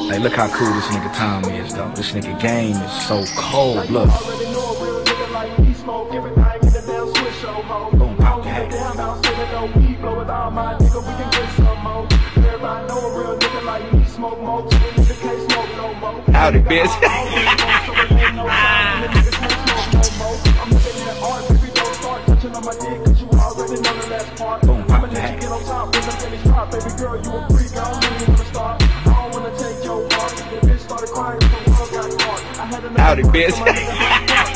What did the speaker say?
Hey, look how cool this nigga Tom is, though. This nigga game is so cold. Look. Boom, pop the hat. Howdy, bitch. Boom, pop the hat. Howdy, bitch.